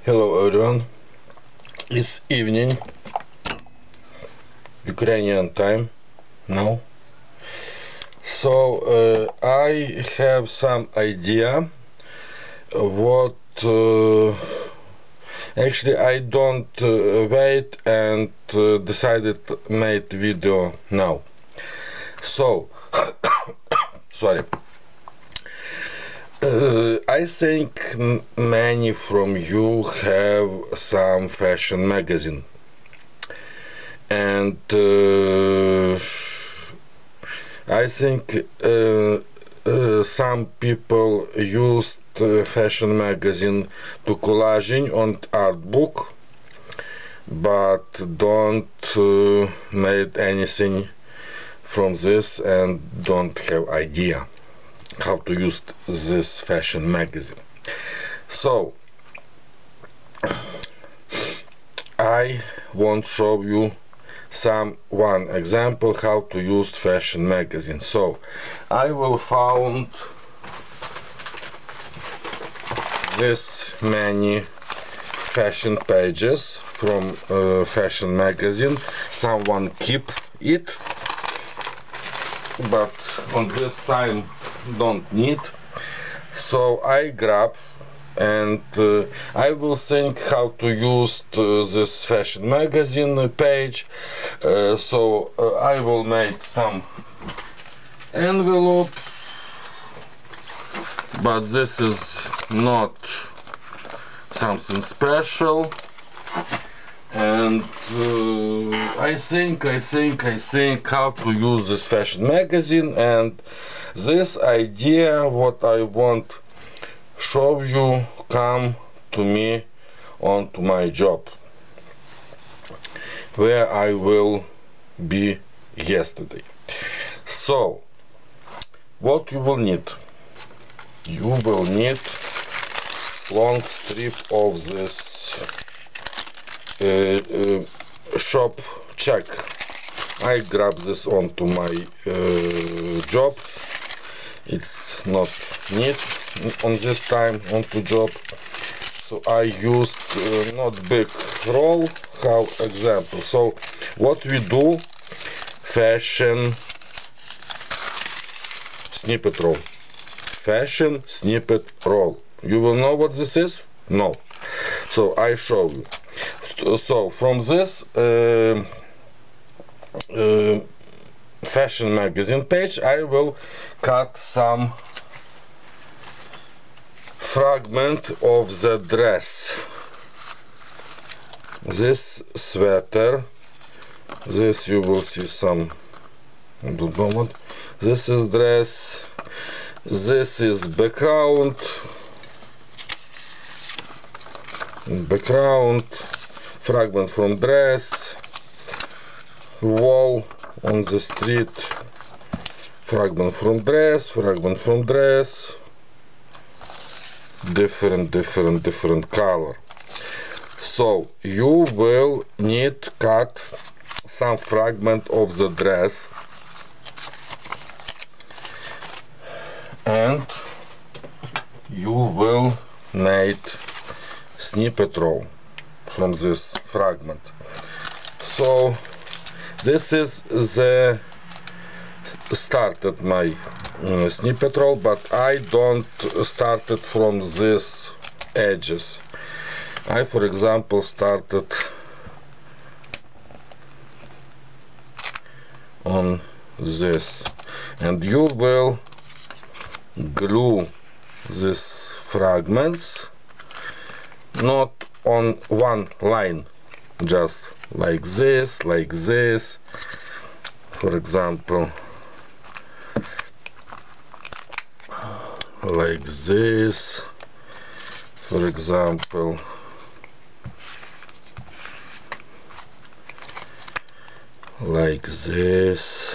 Hello everyone, it's evening, Ukrainian time now. So I have some idea what actually I don't wait and decided made video now. So sorry. I think many from you have some fashion magazine, and I think some people used fashion magazine to collaging on art book, but don't made anything from this and don't have idea how to use this fashion magazine. So I want to show you one example how to use fashion magazine. So I will found this many fashion pages from fashion magazine. Someone keep it, but on this time don't need, so I grab and I will think how to use this fashion magazine page. So I will make some envelope, but this is not something special, and I think how to use this fashion magazine, and this idea what I want show you come to me onto my job where I will be yesterday. So what you will need? You will need long strip of this shop check. I grab this onto my job. It's not need on this time onto job, so I used not big roll. How example? So what we do? Fashion snippet roll. Fashion snippet roll. You will know what this is? No. So I show you. So from this fashion magazine page I will cut some fragment of the dress. This sweater, this you will see some, I don't know what, this is dress, this is background, fragment from dress, wall on the street, fragment from dress, different color. So you will need to cut some fragment of the dress, and you will make snippet roll from this fragment. So this is the started my snippet roll, but I don't started from this edges. I, for example, started on this, and you will glue these fragments not on one line, just like this, for example, like this, for example, like this,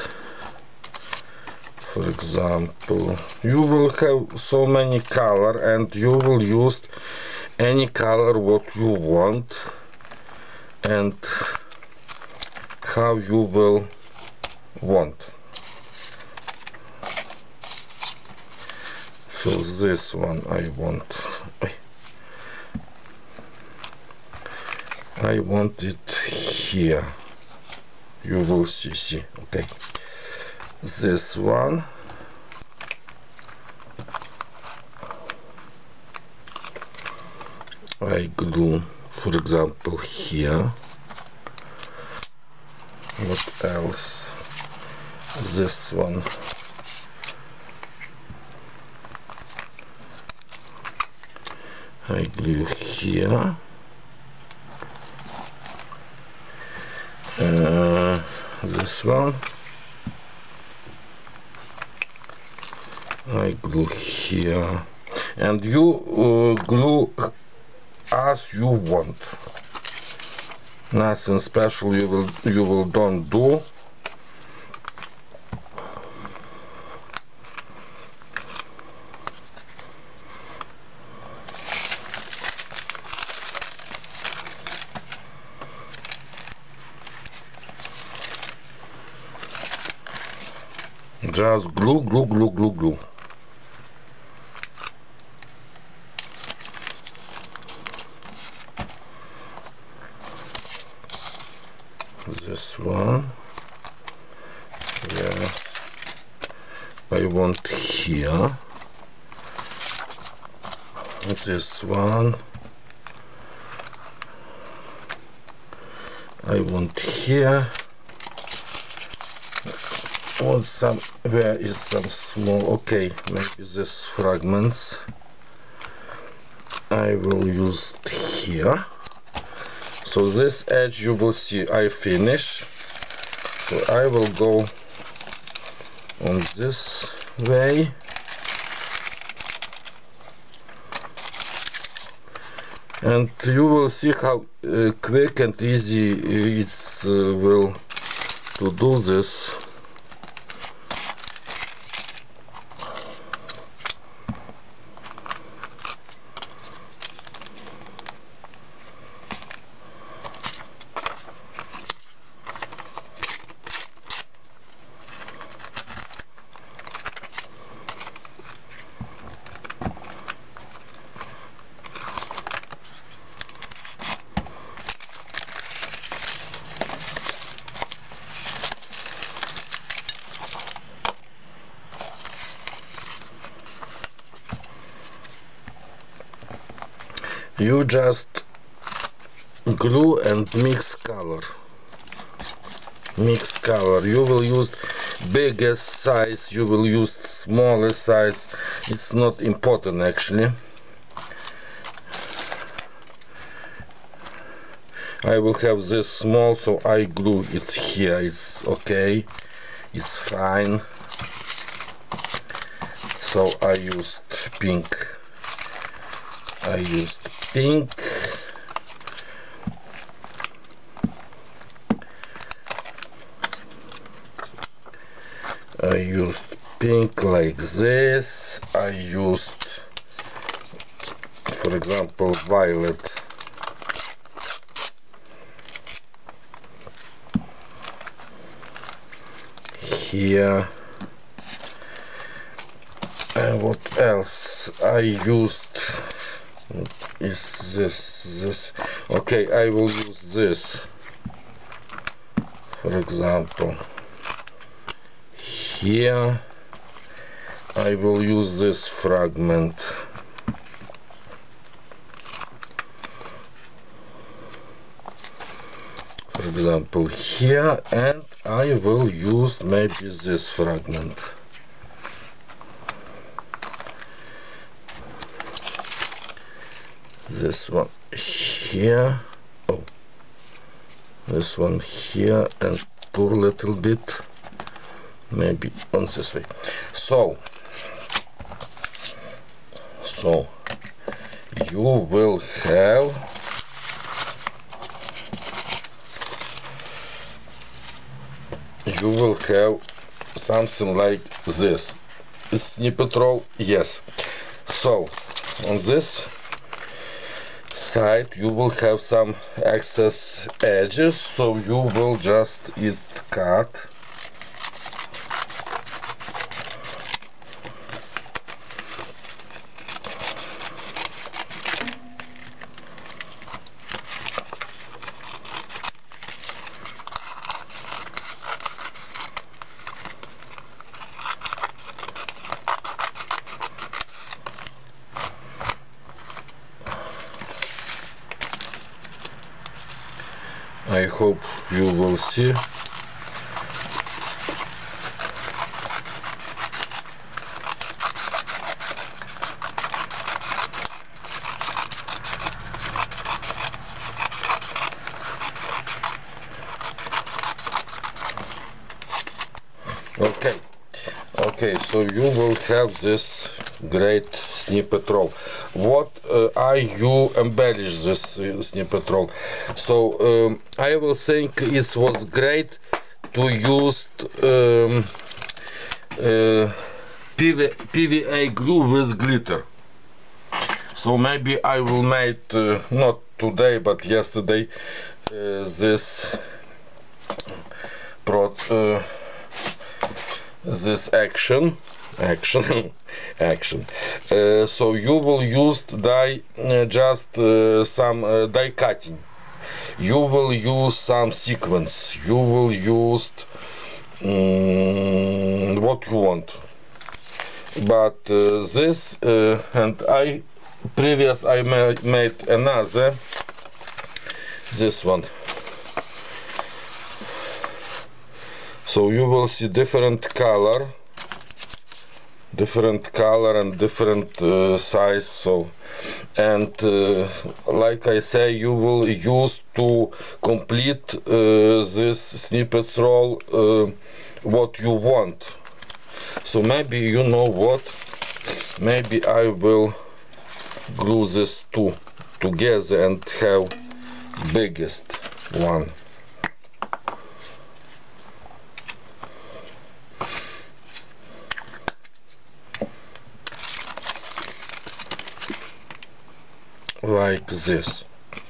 for example. You will have so many color, and you will use any color what you want and how you will want. So this one I want I want it here. You will see. Okay, this one. I glue, for example, here. What else? This one. I glue here. This one. I glue here. And you glue as you want. Nothing special you will don't do. Just glue. This one, yeah, I want here. This one, I want here. Where is some small? Okay, maybe this fragments I will use here. So this edge you will see I finish. So I will go on this way. And you will see how quick and easy it's will to do this. You just glue and mix color. You will use biggest size, you will use smaller size. It's not important actually. I will have this small, so I glue it here. It's okay, it's fine. So I used pink. I used pink like this. I used, for example, violet. Here. And what else I used? Is this? Okay, I will use this. For example, here I will use this fragment. For example, here, and I will use maybe this fragment. This one here. Oh, this one here, and pour a little bit, maybe on this way. So you will have something like this. It's snippet roll, yes. So on this side you will have some excess edges, so you will just cut. I hope you will see. Okay, so you will have this great snippet roll. What you embellish this snippet roll? So I will think it was great to use PVA glue with glitter. So maybe I will make not today but yesterday this action. So you will use just some die cutting. You will use some sequence. You will use what you want. But this and I made another. This one. So you will see different color and different size. So and like I say, you will use to complete this snippet roll what you want. So maybe you know what? Maybe I will glue this two together and have biggest one. Like this.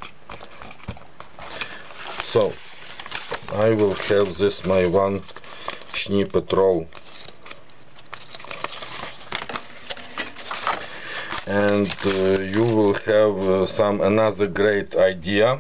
So I will have this my one snippet roll, and you will have another great idea.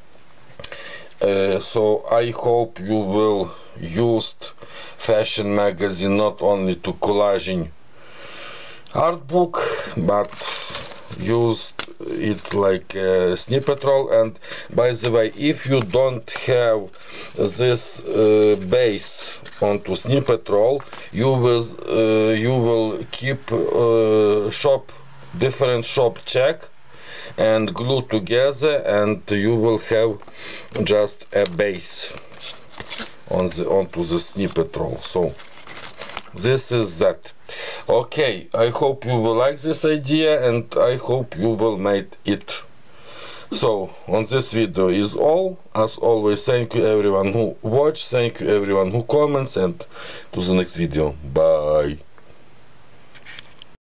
So I hope you will use fashion magazine not only to collaging art book, but use it like a snippet roll. And by the way, if you don't have this base onto snippet roll, you will keep different shop check and glue together, and you will have just a base onto the snippet roll. So this is that. Okay, I hope you will like this idea, and I hope you will make it. So on this video is all. As always, thank you everyone who watched, thank you everyone who comments, and to the next video. Bye.